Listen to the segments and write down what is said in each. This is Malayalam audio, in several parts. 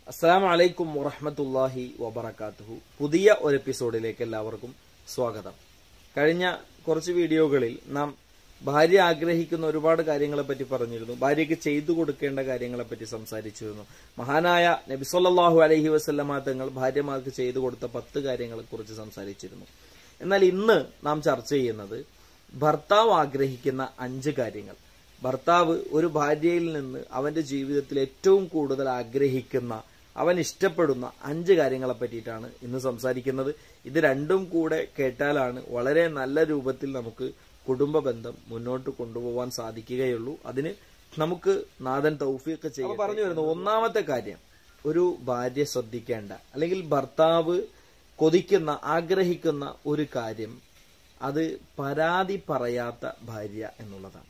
അസ്സലാമു അലൈക്കും വറഹ്മത്തുള്ളാഹി വബറകാതുഹു. പുതിയ ഒരു എപ്പിസോഡിലേക്ക് എല്ലാവർക്കും സ്വാഗതം. കഴിഞ്ഞ കുറച്ച് വീഡിയോകളിൽ നാം ഭാര്യ ആഗ്രഹിക്കുന്ന ഒരുപാട് കാര്യങ്ങളെപ്പറ്റി പറഞ്ഞിരുന്നു. ഭാര്യയ്ക്ക് ചെയ്തു കൊടുക്കേണ്ട കാര്യങ്ങളെപ്പറ്റി സംസാരിച്ചിരുന്നു. മഹാനായ നബി സല്ലല്ലാഹു അലൈഹി വസല്ലമ തങ്ങൾ ഭാര്യമാർക്ക് ചെയ്തു കൊടുത്ത 10 കാര്യങ്ങളെക്കുറിച്ച് സംസാരിച്ചിരുന്നു. എന്നാൽ ഇന്ന് നാം ചർച്ച ചെയ്യുന്നത് ഭർത്താവ് ആഗ്രഹിക്കുന്ന 5 കാര്യങ്ങൾ. ഭർത്താവ് ഒരു ഭാര്യയിൽ നിന്ന് അവന്റെ ജീവിതത്തിൽ ഏറ്റവും കൂടുതൽ ആഗ്രഹിക്കുന്ന, അവൻ ഇഷ്ടപ്പെടുന്ന 5 കാര്യങ്ങളെ പറ്റിയിട്ടാണ് ഇന്ന് സംസാരിക്കുന്നത്. ഇത് രണ്ടും കൂടെ കേട്ടാലാണ് വളരെ നല്ല രൂപത്തിൽ നമുക്ക് കുടുംബ ബന്ധം മുന്നോട്ട് കൊണ്ടുപോകാൻ സാധിക്കുകയുള്ളൂ. അതിന് നമുക്ക് നാഥൻ തൗഫീഖ് ചെയ്യും. പറഞ്ഞു വരുന്നത് ഒന്നാമത്തെ കാര്യം, ഒരു ഭാര്യ ശ്രദ്ധിക്കേണ്ട അല്ലെങ്കിൽ ഭർത്താവ് കൊതിക്കുന്ന, ആഗ്രഹിക്കുന്ന ഒരു കാര്യം, അത് പരാതി പറയാത്ത ഭാര്യ എന്നുള്ളതാണ്.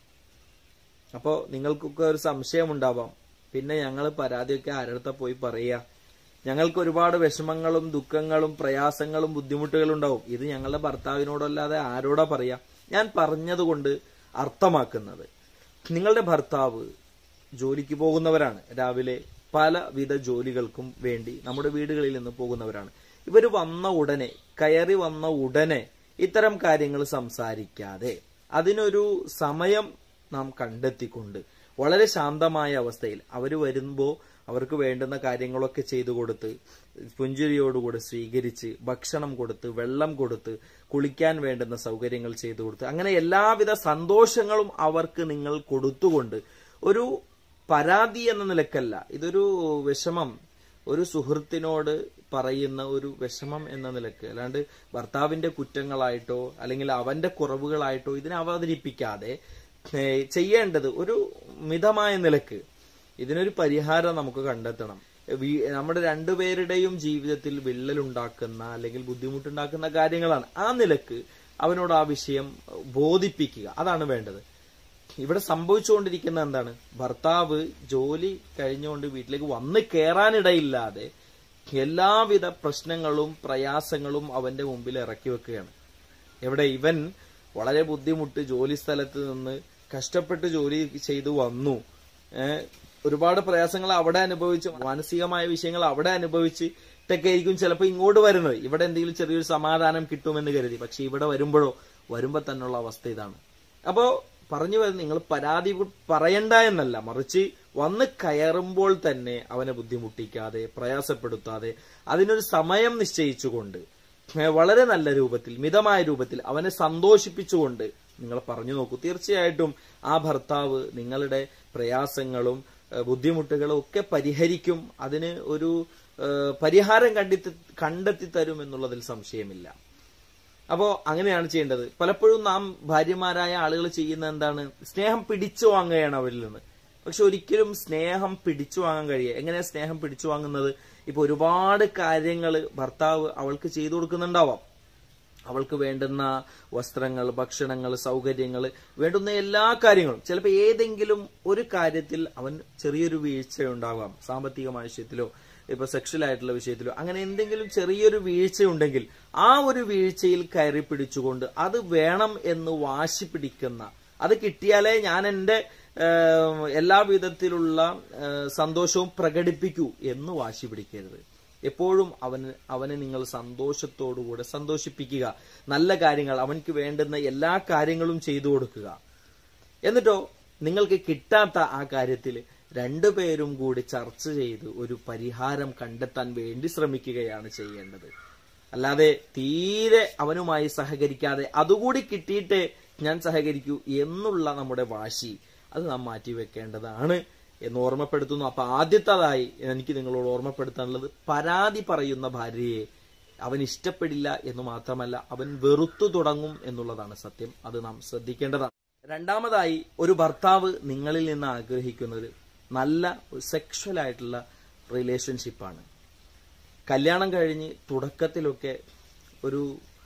അപ്പോ നിങ്ങൾക്കൊക്കെ ഒരു സംശയമുണ്ടാവാം, പിന്നെ ഞങ്ങൾ പരാതിയൊക്കെ ആരടുത്ത പോയി പറയുക? ഞങ്ങൾക്ക് ഒരുപാട് വിഷമങ്ങളും ദുഃഖങ്ങളും പ്രയാസങ്ങളും ബുദ്ധിമുട്ടുകളും ഉണ്ടാവും. ഇത് ഞങ്ങളുടെ ഭർത്താവിനോടല്ലാതെ ആരോടാ പറയാ? ഞാൻ പറഞ്ഞതുകൊണ്ട് അർത്ഥമാക്കുന്നത്, നിങ്ങളുടെ ഭർത്താവ് ജോലിക്ക് പോകുന്നവരാണ്. രാവിലെ പലവിധ ജോലികൾക്കും വേണ്ടി നമ്മുടെ വീടുകളിൽ നിന്ന് പോകുന്നവരാണ്. ഇവര് വന്ന ഉടനെ, കയറി വന്ന ഉടനെ ഇത്തരം കാര്യങ്ങൾ സംസാരിക്കാതെ അതിനൊരു സമയം നാം കണ്ടെത്തിക്കൊണ്ട് വളരെ ശാന്തമായ അവസ്ഥയിൽ അവർ വരുമ്പോൾ അവർക്ക് വേണ്ടുന്ന കാര്യങ്ങളൊക്കെ ചെയ്തു കൊടുത്ത്, പുഞ്ചിരിയോടുകൂടി സ്വീകരിച്ച്, ഭക്ഷണം കൊടുത്ത്, വെള്ളം കൊടുത്ത്, കുളിക്കാൻ വേണ്ടുന്ന സൗകര്യങ്ങൾ ചെയ്തു കൊടുത്ത്, അങ്ങനെ എല്ലാവിധ സന്തോഷങ്ങളും അവർക്ക് നിങ്ങൾ കൊടുത്തുകൊണ്ട്, ഒരു പരാതി എന്ന നിലക്കല്ല, ഇതൊരു വിഷമം, ഒരു സുഹൃത്തിനോട് പറയുന്ന ഒരു വിഷമം എന്ന നിലക്ക്, അല്ലാണ്ട് ഭർത്താവിന്റെ കുറ്റങ്ങളായിട്ടോ അല്ലെങ്കിൽ അവന്റെ കുറവുകളായിട്ടോ ഇതിനെ അവതരിപ്പിക്കാതെ ചെയ്യേണ്ടത് ഒരു മിതമായ നിലക്ക് ഇതിനൊരു പരിഹാരം നമുക്ക് കണ്ടെത്തണം. നമ്മുടെ രണ്ടുപേരുടെയും ജീവിതത്തിൽ വിള്ളലുണ്ടാക്കുന്ന അല്ലെങ്കിൽ ബുദ്ധിമുട്ടുണ്ടാക്കുന്ന കാര്യങ്ങളാണ്. ആ നിലക്ക് അവനോട് ആ വിഷയം ബോധിപ്പിക്കുക, അതാണ് വേണ്ടത്. ഇവിടെ സംഭവിച്ചുകൊണ്ടിരിക്കുന്ന എന്താണ്? ഭർത്താവ് ജോലി കഴിഞ്ഞുകൊണ്ട് വീട്ടിലേക്ക് വന്ന് കയറാനിടയില്ലാതെ എല്ലാവിധ പ്രശ്നങ്ങളും പ്രയാസങ്ങളും അവന്റെ മുമ്പിൽ ഇറക്കി വെക്കുകയാണ്. എവിടെ ഇവൻ വളരെ ബുദ്ധിമുട്ട് ജോലി സ്ഥലത്ത് നിന്ന് കഷ്ടപ്പെട്ട് ജോലി ചെയ്തു വന്നു, ഒരുപാട് പ്രയാസങ്ങൾ അവിടെ അനുഭവിച്ച്, മാനസികമായ വിഷയങ്ങൾ അവിടെ അനുഭവിച്ചിട്ടൊക്കെ ആയിരിക്കും ചിലപ്പോൾ ഇങ്ങോട്ട് വരുന്നത്. ഇവിടെ എന്തെങ്കിലും ചെറിയൊരു സമാധാനം കിട്ടുമെന്ന് കരുതി. പക്ഷെ ഇവിടെ വരുമ്പോ തന്നെയുള്ള അവസ്ഥ ഇതാണ്. അപ്പോ പറഞ്ഞു വരുന്നത്, നിങ്ങൾ പരാതി പറയണ്ട എന്നല്ല, മറിച്ച് വന്ന് കയറുമ്പോൾ തന്നെ അവനെ ബുദ്ധിമുട്ടിക്കാതെ, പ്രയാസപ്പെടുത്താതെ, അതിനൊരു സമയം നിശ്ചയിച്ചുകൊണ്ട് വളരെ നല്ല രൂപത്തിൽ, മിതമായ രൂപത്തിൽ അവനെ സന്തോഷിപ്പിച്ചുകൊണ്ട് നിങ്ങൾ പറഞ്ഞു നോക്കൂ. തീർച്ചയായിട്ടും ആ ഭർത്താവ് നിങ്ങളുടെ പ്രയാസങ്ങളും ബുദ്ധിമുട്ടുകളും ഒക്കെ പരിഹരിക്കും. അതിന് ഒരു പരിഹാരം കണ്ടെത്തി തരും എന്നുള്ളതിൽ സംശയമില്ല. അപ്പോ അങ്ങനെയാണ് ചെയ്യേണ്ടത്. പലപ്പോഴും നാം ഭാര്യമാരായ ആളുകൾ ചെയ്യുന്ന എന്താണ്? സ്നേഹം പിടിച്ചു വാങ്ങുകയാണ് അവരിൽ നിന്ന്. പക്ഷെ ഒരിക്കലും സ്നേഹം പിടിച്ചു വാങ്ങാൻ കഴിയുക. എങ്ങനെയാ സ്നേഹം പിടിച്ചു വാങ്ങുന്നത്? ഇപ്പൊ ഒരുപാട് കാര്യങ്ങൾ ഭർത്താവ് അവൾക്ക് ചെയ്തു കൊടുക്കുന്നുണ്ടാവാം. അവൾക്ക് വേണ്ടുന്ന വസ്ത്രങ്ങൾ, ഭക്ഷണങ്ങൾ, സൗകര്യങ്ങൾ, വേണ്ടുന്ന എല്ലാ കാര്യങ്ങളും. ചിലപ്പോൾ ഏതെങ്കിലും ഒരു കാര്യത്തിൽ അവൻ ചെറിയൊരു വീഴ്ചയുണ്ടാവാം. സാമ്പത്തികമായ വിഷയത്തിലോ ഇപ്പൊ സെക്ഷൽ ആയിട്ടുള്ള വിഷയത്തിലോ അങ്ങനെ എന്തെങ്കിലും ചെറിയൊരു വീഴ്ചയുണ്ടെങ്കിൽ ആ ഒരു വീഴ്ചയിൽ കയറി പിടിച്ചുകൊണ്ട് അത് വേണം എന്ന് വാശി പിടിക്കുന്ന, അത് കിട്ടിയാലേ ഞാൻ എന്റെ എല്ലാ വിധത്തിലുള്ള സന്തോഷവും പ്രകടിപ്പിക്കൂ എന്ന് വാശി പിടിക്കരുത്. എപ്പോഴും അവനെ നിങ്ങൾ സന്തോഷത്തോടുകൂടെ സന്തോഷിപ്പിക്കുക. നല്ല കാര്യങ്ങൾ, അവനക്ക് വേണ്ടുന്ന എല്ലാ കാര്യങ്ങളും ചെയ്തു കൊടുക്കുക. എന്നിട്ടോ നിങ്ങൾക്ക് കിട്ടാത്ത ആ കാര്യത്തിൽ രണ്ടുപേരും കൂടി ചർച്ച ചെയ്ത് ഒരു പരിഹാരം കണ്ടെത്താൻ വേണ്ടി ശ്രമിക്കുകയാണ് ചെയ്യേണ്ടത്. അല്ലാതെ തീരെ അവനുമായി സഹകരിക്കാതെ അതുകൂടി കിട്ടിയിട്ടേ ഞാൻ സഹകരിക്കൂ എന്നുള്ള നമ്മുടെ വാശി, അത് നാം മാറ്റിവെക്കേണ്ടതാണ് എന്ന് ഓർമ്മപ്പെടുത്തുന്നു. അപ്പൊ ആദ്യത്തേതായി എനിക്ക് നിങ്ങളോട് ഓർമ്മപ്പെടുത്താനുള്ളത്, പരാതി പറയുന്ന ഭാര്യയെ അവൻ ഇഷ്ടപ്പെടില്ല എന്ന് മാത്രമല്ല, അവൻ വെറുത്തു തുടങ്ങും എന്നുള്ളതാണ് സത്യം. അത് നാം ശ്രദ്ധിക്കേണ്ടതാണ്. രണ്ടാമതായി, ഒരു ഭർത്താവ് നിങ്ങളിൽ നിന്ന് ആഗ്രഹിക്കുന്നത് നല്ല സെക്ഷൽ ആയിട്ടുള്ള റിലേഷൻഷിപ്പാണ്. കല്യാണം കഴിഞ്ഞ് തുടക്കത്തിലൊക്കെ ഒരു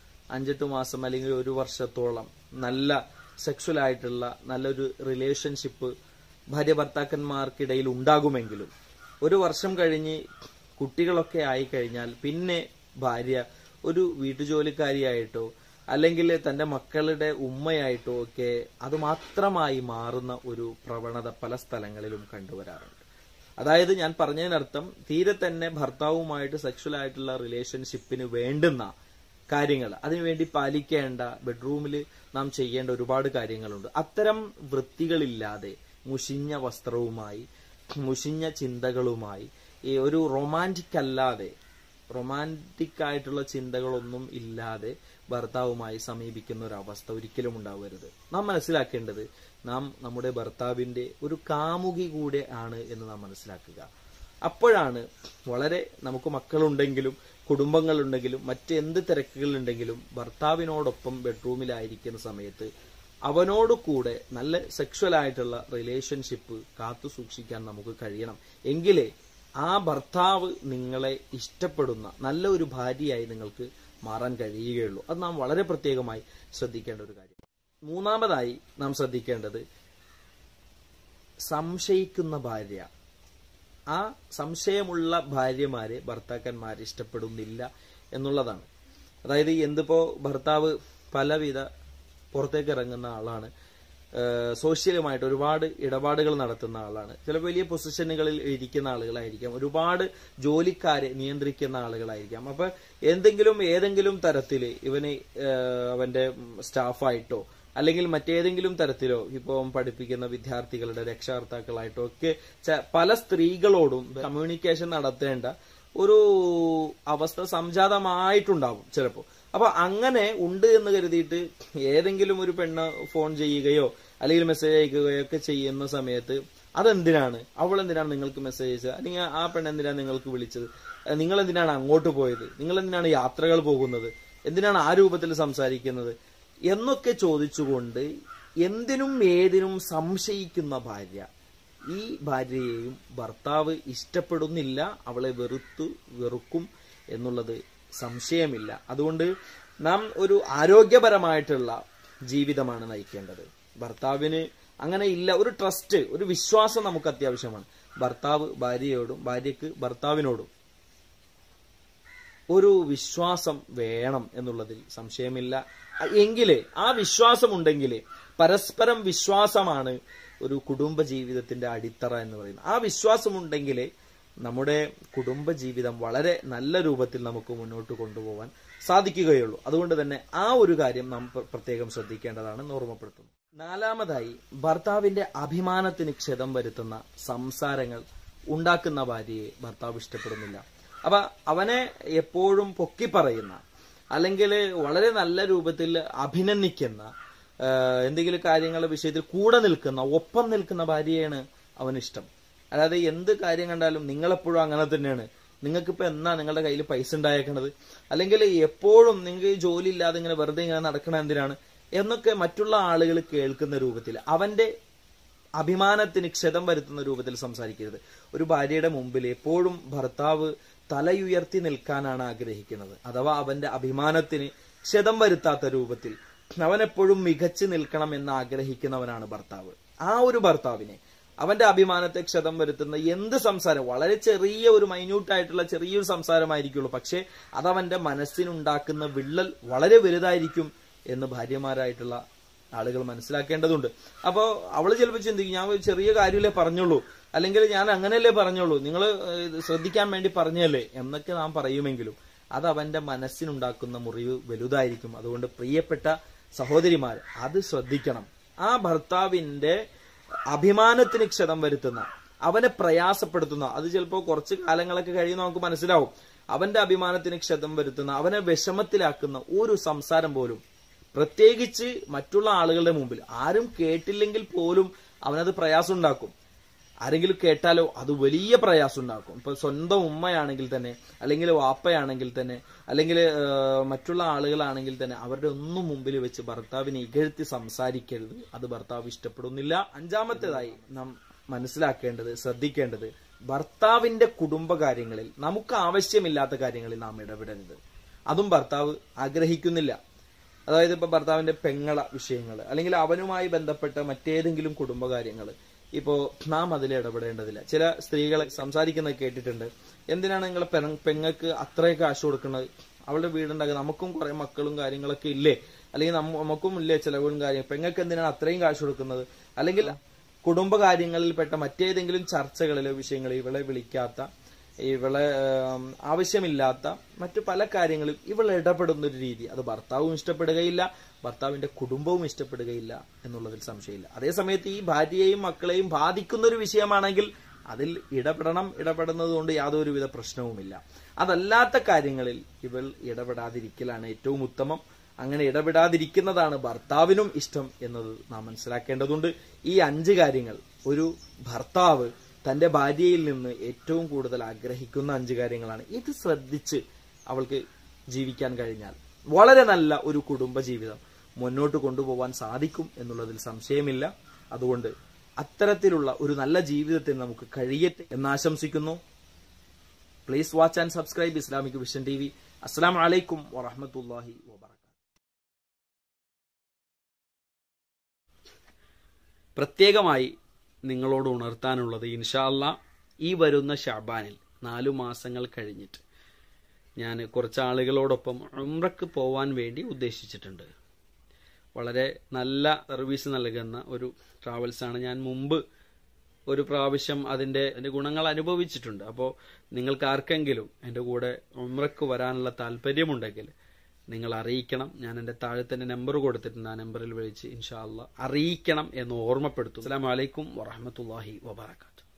5-8 മാസം അല്ലെങ്കിൽ ഒരു വർഷത്തോളം നല്ല സെക്ഷൽ ആയിട്ടുള്ള നല്ലൊരു റിലേഷൻഷിപ്പ് ഭാര്യ ഭർത്താക്കന്മാർക്കിടയിൽ ഉണ്ടാകുമെങ്കിലും 1 വർഷം കഴിഞ്ഞ് കുട്ടികളൊക്കെ ആയിക്കഴിഞ്ഞാൽ പിന്നെ ഭാര്യ ഒരു വീട്ടുജോലിക്കാരിയായിട്ടോ അല്ലെങ്കിൽ തന്റെ മക്കളുടെ ഉമ്മയായിട്ടോ ഒക്കെ അത് മാത്രമായി മാറുന്ന ഒരു പ്രവണത പല സ്ഥലങ്ങളിലും കണ്ടുവരാറുണ്ട്. അതായത് ഞാൻ പറഞ്ഞതിനർത്ഥം തീരെ തന്നെ ഭർത്താവുമായിട്ട് സെക്ഷൽ ആയിട്ടുള്ള റിലേഷൻഷിപ്പിന് വേണ്ടുന്ന കാര്യങ്ങൾ, അതിനുവേണ്ടി പാലിക്കേണ്ട, ബെഡ്റൂമിൽ നാം ചെയ്യേണ്ട ഒരുപാട് കാര്യങ്ങളുണ്ട്. അത്തരം വൃത്തികളില്ലാതെ മുഷിഞ്ഞ വസ്ത്രവുമായി മുഷിഞ്ഞ ചിന്തകളുമായി ഒരു റൊമാൻറ്റിക് ആയിട്ടുള്ള ചിന്തകളൊന്നും ഇല്ലാതെ ഭർത്താവുമായി സമീപിക്കുന്ന ഒരു അവസ്ഥ ഒരിക്കലും ഉണ്ടാവരുത്. നാം മനസ്സിലാക്കേണ്ടത് നാം നമ്മുടെ ഭർത്താവിന്റെ ഒരു കാമുകി കൂടെ ആണ് എന്ന് നാം മനസ്സിലാക്കുക. അപ്പോഴാണ് വളരെ നമുക്ക് മക്കളുണ്ടെങ്കിലും കുടുംബങ്ങളുണ്ടെങ്കിലും മറ്റെന്ത് തിരക്കുകളുണ്ടെങ്കിലും ഭർത്താവിനോടൊപ്പം ബെഡ്റൂമിലായിരിക്കുന്ന സമയത്ത് അവനോട് കൂടെ നല്ല സെക്ഷൽ ആയിട്ടുള്ള റിലേഷൻഷിപ്പ് കാത്തു സൂക്ഷിക്കാൻ നമുക്ക് കഴിയണം. എങ്കിലേ ആ ഭർത്താവ് നിങ്ങളെ ഇഷ്ടപ്പെടുന്ന നല്ല ഒരു ഭാര്യയായി നിങ്ങൾക്ക് മാറാൻ കഴിയുകയുള്ളൂ. അത് നാം വളരെ പ്രത്യേകമായി ശ്രദ്ധിക്കേണ്ട ഒരു കാര്യം. മൂന്നാമതായി നാം ശ്രദ്ധിക്കേണ്ടത് സംശയിക്കുന്ന ഭാര്യ. ആ സംശയമുള്ള ഭാര്യമാരെ ഭർത്താക്കന്മാർ ഇഷ്ടപ്പെടുന്നില്ല എന്നുള്ളതാണ്. അതായത് എന്തിപ്പോ ഭർത്താവ് പലവിധ പുറത്തേക്ക് ഇറങ്ങുന്ന ആളാണ്, സോഷ്യലുമായിട്ട് ഒരുപാട് ഇടപാടുകൾ നടത്തുന്ന ആളാണ്, ചില വലിയ പൊസിഷനുകളിൽ ഇരിക്കുന്ന ആളുകളായിരിക്കാം, ഒരുപാട് ജോലിക്കാരെ നിയന്ത്രിക്കുന്ന ആളുകളായിരിക്കാം. അപ്പൊ ഏതെങ്കിലും തരത്തില് ഇവന് അവന്റെ സ്റ്റാഫായിട്ടോ അല്ലെങ്കിൽ മറ്റേതെങ്കിലും തരത്തിലോ ഇപ്പം പഠിപ്പിക്കുന്ന വിദ്യാർത്ഥികളുടെ രക്ഷകർത്താക്കളായിട്ടോ ഒക്കെ പല സ്ത്രീകളോടും കമ്മ്യൂണിക്കേഷൻ നടത്തേണ്ട ഒരു അവസ്ഥ സംജാതമായിട്ടുണ്ടാവും ചിലപ്പോൾ. അപ്പൊ അങ്ങനെ ഉണ്ട് എന്ന് കരുതിയിട്ട് ഏതെങ്കിലും ഒരു പെണ്ണ് ഫോൺ ചെയ്യുകയോ അല്ലെങ്കിൽ മെസ്സേജ് അയക്കുകയോ ഒക്കെ ചെയ്യുന്ന സമയത്ത് അതെന്തിനാണ്, അവൾ എന്തിനാണ് നിങ്ങൾക്ക് മെസ്സേജ് അയച്ചത്, അല്ലെങ്കിൽ ആ പെണ്ണ് എന്തിനാണ് നിങ്ങൾക്ക് വിളിച്ചത്, നിങ്ങൾ എന്തിനാണ് അങ്ങോട്ട് പോയത്, നിങ്ങൾ എന്തിനാണ് യാത്രകൾ പോകുന്നത്, എന്തിനാണ് ആ രൂപത്തിൽ സംസാരിക്കുന്നത് എന്നൊക്കെ ചോദിച്ചുകൊണ്ട് എന്തിനും ഏതിനും സംശയിക്കുന്ന ഭാര്യ, ഈ ഭാര്യയെയും ഭർത്താവ് ഇഷ്ടപ്പെടുന്നില്ല, അവളെ വെറുക്കും എന്നുള്ളത് സംശയമില്ല. അതുകൊണ്ട് നാം ഒരു ആരോഗ്യപരമായിട്ടുള്ള ജീവിതമാണ് നയിക്കേണ്ടത്. ഭർത്താവിന് അങ്ങനെ ഇല്ല, ഒരു ട്രസ്റ്റ്, ഒരു വിശ്വാസം നമുക്ക് അത്യാവശ്യമാണ്. ഭർത്താവ് ഭാര്യയോടും ഭാര്യക്ക് ഭർത്താവിനോടും ഒരു വിശ്വാസം വേണം എന്നുള്ളതിൽ സംശയമില്ല. എങ്കിലേ ആ വിശ്വാസം ഉണ്ടെങ്കിലേ, പരസ്പരം വിശ്വാസമാണ് ഒരു കുടുംബ ജീവിതത്തിന്റെ അടിത്തറ എന്ന് പറയുന്നത്. ആ വിശ്വാസമുണ്ടെങ്കിലേ നമ്മുടെ കുടുംബജീവിതം വളരെ നല്ല രൂപത്തിൽ നമുക്ക് മുന്നോട്ട് കൊണ്ടുപോകാൻ സാധിക്കുകയുള്ളൂ. അതുകൊണ്ട് തന്നെ ആ ഒരു കാര്യം നാം പ്രത്യേകം ശ്രദ്ധിക്കേണ്ടതാണെന്ന് ഓർമ്മപ്പെടുത്തുന്നു. നാലാമതായി, ഭർത്താവിന്റെ അഭിമാനത്തിന് ക്ഷതം വരുത്തുന്ന സംസാരങ്ങൾ ഉണ്ടാക്കുന്ന ഭാര്യയെ ഭർത്താവ് ഇഷ്ടപ്പെടുന്നില്ല. അപ്പൊ അവനെ എപ്പോഴും പൊക്കി പറയുന്ന അല്ലെങ്കിൽ വളരെ നല്ല രൂപത്തിൽ അഭിനന്ദിക്കുന്ന, എന്തെങ്കിലും കാര്യങ്ങളുടെ വിഷയത്തിൽ കൂടെ നിൽക്കുന്ന, ഒപ്പം നിൽക്കുന്ന ഭാര്യയാണ് അവനിഷ്ടം. അതായത് എന്ത് കാര്യം കണ്ടാലും നിങ്ങളെപ്പോഴും അങ്ങനെ തന്നെയാണ്, നിങ്ങൾക്കിപ്പോ എന്നാ നിങ്ങളുടെ കയ്യിൽ പൈസ ഉണ്ടായേക്കണത്, അല്ലെങ്കിൽ എപ്പോഴും നിങ്ങൾക്ക് ജോലി ഇല്ലാതെ ഇങ്ങനെ വെറുതെ ഇങ്ങനെ നടക്കണ എന്തിനാണ് എന്നൊക്കെ മറ്റുള്ള ആളുകൾ കേൾക്കുന്ന രൂപത്തിൽ, അവന്റെ അഭിമാനത്തിന് ക്ഷതം വരുത്തുന്ന രൂപത്തിൽ സംസാരിക്കരുത്. ഒരു ഭാര്യയുടെ മുമ്പിൽ എപ്പോഴും ഭർത്താവ് തലയുയർത്തി നിൽക്കാനാണ് ആഗ്രഹിക്കുന്നത്. അഥവാ അവന്റെ അഭിമാനത്തിന് ക്ഷതം വരുത്താത്ത രൂപത്തിൽ അവനെപ്പോഴും മികച്ചു നിൽക്കണം എന്ന് ആഗ്രഹിക്കുന്നവനാണ് ഭർത്താവ്. ആ ഒരു ഭർത്താവിനെ അവന്റെ അഭിമാനത്തെ ക്ഷതം വരുത്തുന്ന എന്ത് സംസാരം, വളരെ ചെറിയ ഒരു മൈന്യൂട്ടായിട്ടുള്ള ചെറിയൊരു സംസാരമായിരിക്കുള്ളൂ, പക്ഷെ അതവന്റെ മനസ്സിനുണ്ടാക്കുന്ന വിള്ളൽ വളരെ വലുതായിരിക്കും എന്ന് ഭാര്യമാരായിട്ടുള്ള ആളുകൾ മനസ്സിലാക്കേണ്ടതുണ്ട്. അപ്പോൾ അവള് ചിലപ്പോൾ ചിന്തിക്കും, ഞാൻ ഒരു ചെറിയ കാര്യമല്ലേ പറഞ്ഞുള്ളൂ, അല്ലെങ്കിൽ ഞാൻ അങ്ങനെയല്ലേ പറഞ്ഞുള്ളൂ, നിങ്ങൾ ശ്രദ്ധിക്കാൻ വേണ്ടി പറഞ്ഞല്ലേ എന്നൊക്കെ നാം പറയുമെങ്കിലും അത് അവന്റെ മനസ്സിനുണ്ടാക്കുന്ന മുറിവ് വലുതായിരിക്കും. അതുകൊണ്ട് പ്രിയപ്പെട്ട സഹോദരിമാർ അത് ശ്രദ്ധിക്കണം. ആ ഭർത്താവിന്റെ അഭിമാനത്തിന് ക്ഷതം വരുത്തുന്ന, അവനെ പ്രയാസപ്പെടുത്തുന്ന, അത് ചിലപ്പോൾ കുറച്ച് കാലങ്ങളൊക്കെ കഴിയുന്ന നമുക്ക് മനസ്സിലാവും, അവന്റെ അഭിമാനത്തിന് ക്ഷതം വരുത്തുന്ന, അവനെ വിഷമത്തിലാക്കുന്ന ഒരു സംസാരം പോലും, പ്രത്യേകിച്ച് മറ്റുള്ള ആളുകളുടെ മുമ്പിൽ, ആരും കേട്ടില്ലെങ്കിൽ പോലും അവനത് പ്രയാസം ഉണ്ടാക്കും. ആരെങ്കിലും കേട്ടാലോ അത് വലിയ പ്രയാസം ഉണ്ടാക്കും. ഇപ്പൊ സ്വന്തം ഉമ്മയാണെങ്കിൽ തന്നെ, അല്ലെങ്കിൽ വാപ്പയാണെങ്കിൽ തന്നെ, അല്ലെങ്കിൽ മറ്റുള്ള ആളുകളാണെങ്കിൽ തന്നെ, അവരുടെ ഒന്നും മുമ്പിൽ വെച്ച് ഭർത്താവിനെ ഇകഴ്ത്തി സംസാരിക്കരുത്. അത് ഭർത്താവ് ഇഷ്ടപ്പെടുന്നില്ല. അഞ്ചാമത്തേതായി നാം മനസ്സിലാക്കേണ്ടത്, ശ്രദ്ധിക്കേണ്ടത്, ഭർത്താവിന്റെ കുടുംബകാര്യങ്ങളിൽ, നമുക്ക് ആവശ്യമില്ലാത്ത കാര്യങ്ങളിൽ നാം ഇടപെടരുത്. അതും ഭർത്താവ് ആഗ്രഹിക്കുന്നില്ല. അതായത് ഇപ്പൊ ഭർത്താവിന്റെ പെങ്ങള വിഷയങ്ങൾ, അല്ലെങ്കിൽ അവനുമായി ബന്ധപ്പെട്ട മറ്റേതെങ്കിലും കുടുംബകാര്യങ്ങൾ, ഇപ്പോ നാം അതിൽ ഇടപെടേണ്ടതില്ല. ചില സ്ത്രീകളെ സംസാരിക്കുന്നത് കേട്ടിട്ടുണ്ട്, എന്തിനാണ് നിങ്ങളെ പെങ്ങൾക്ക് അത്രയൊക്കെ കാശ് കൊടുക്കുന്നത്, അവളുടെ വീടുണ്ടാക്കുക, നമുക്കും കുറെ മക്കളും കാര്യങ്ങളൊക്കെ ഇല്ലേ, അല്ലെങ്കിൽ നമുക്കും ഇല്ലേ ചിലവും കാര്യം, പെങ്ങൾക്ക് എന്തിനാണ് അത്രയും കാശ് കൊടുക്കുന്നത്, അല്ലെങ്കിൽ കുടുംബകാര്യങ്ങളിൽപ്പെട്ട മറ്റേതെങ്കിലും ചർച്ചകളിലോ വിഷയങ്ങളിലോ ഇവളെ വിളിക്കാത്ത, ഇവളെ ആവശ്യമില്ലാത്ത മറ്റു പല കാര്യങ്ങളും ഇവൾ ഇടപെടുന്ന ഒരു രീതി അത് ഭർത്താവും ഇഷ്ടപ്പെടുകയില്ല, ഭർത്താവിന്റെ കുടുംബവും ഇഷ്ടപ്പെടുകയില്ല എന്നുള്ളതിൽ സംശയമില്ല. അതേസമയത്ത് ഈ ഭാര്യയെയും മക്കളെയും ബാധിക്കുന്ന ഒരു വിഷയമാണെങ്കിൽ അതിൽ ഇടപെടുന്നത് കൊണ്ട് യാതൊരുവിധ പ്രശ്നവുമില്ല. അതല്ലാത്ത കാര്യങ്ങളിൽ ഇവൾ ഇടപെടാതിരിക്കലാണ് ഏറ്റവും ഉത്തമം. അങ്ങനെ ഇടപെടാതിരിക്കുന്നതാണ് ഭർത്താവിനും ഇഷ്ടം എന്നത് നാം മനസ്സിലാക്കേണ്ടതുണ്ട്. ഈ 5 കാര്യങ്ങൾ ഒരു ഭർത്താവ് തന്റെ ഭാര്യയിൽ നിന്ന് ഏറ്റവും കൂടുതൽ ആഗ്രഹിക്കുന്ന 5 കാര്യങ്ങളാണ്. ഇത് ശ്രദ്ധിച്ച് അവൾക്ക് ജീവിക്കാൻ കഴിഞ്ഞാൽ വളരെ നല്ല ഒരു കുടുംബജീവിതം മുന്നോട്ട് കൊണ്ടുപോകാൻ സാധിക്കും എന്നുള്ളതിൽ സംശയമില്ല. അതുകൊണ്ട് അത്തരത്തിലുള്ള ഒരു നല്ല ജീവിതത്തിന് നമുക്ക് കഴിയട്ടെ എന്നാശംസിക്കുന്നു. Please watch and subscribe Islamic vision TV. അസ്സലാമു അലൈക്കും വറഹ്മത്തുള്ളാഹി വബറകാതുഹു. പ്രത്യേകമായി നിങ്ങളോട് ഉണർത്താനുള്ളത്, ഇൻഷാ അല്ലാഹ് ഈ വരുന്ന ശഅബാനിൽ 4 മാസങ്ങൾ കഴിഞ്ഞിട്ട് ഞാൻ കുറച്ച് ആളുകളോടൊപ്പം ഉംറക്ക് പോവാൻ വേണ്ടി ഉദ്ദേശിച്ചിട്ടുണ്ട്. വളരെ നല്ല സർവീസ് നൽകുന്ന ഒരു ട്രാവൽസാണ്. ഞാൻ മുമ്പ് ഒരു പ്രാവശ്യം അതിന്റെ ഗുണങ്ങൾ അനുഭവിച്ചിട്ടുണ്ട്. അപ്പോൾ നിങ്ങൾക്ക് ആർക്കെങ്കിലും എൻ്റെ കൂടെ ഉംറക്ക് വരാനുള്ള താല്പര്യമുണ്ടെങ്കിൽ നിങ്ങൾ അറിയിക്കണം. ഞാൻ എൻ്റെ താഴെ തന്നെ നമ്പർ കൊടുത്തിട്ടുണ്ട്. ആ നമ്പറിൽ വിളിച്ച് ഇൻഷാ അല്ലാഹ് അറിയിക്കണം എന്ന് ഓർമ്മപ്പെടുത്തും. അസ്സലാമു അലൈക്കും വറഹ്മത്തുള്ളാഹി വബറകാതുഹു.